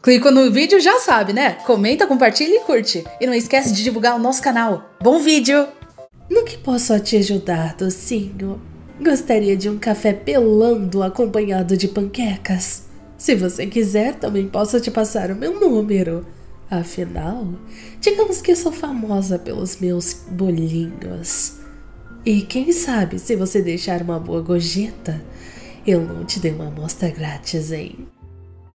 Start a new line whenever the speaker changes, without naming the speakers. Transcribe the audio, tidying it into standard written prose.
Clicou no vídeo, já sabe, né? Comenta, compartilha e curte. E não esquece de divulgar o nosso canal. Bom vídeo!
No que posso te ajudar, docinho? Gostaria de um café pelando acompanhado de panquecas? Se você quiser, também posso te passar o meu número. Afinal, digamos que sou famosa pelos meus bolinhos. E quem sabe, se você deixar uma boa gorjeta, eu não te dei uma amostra grátis, hein?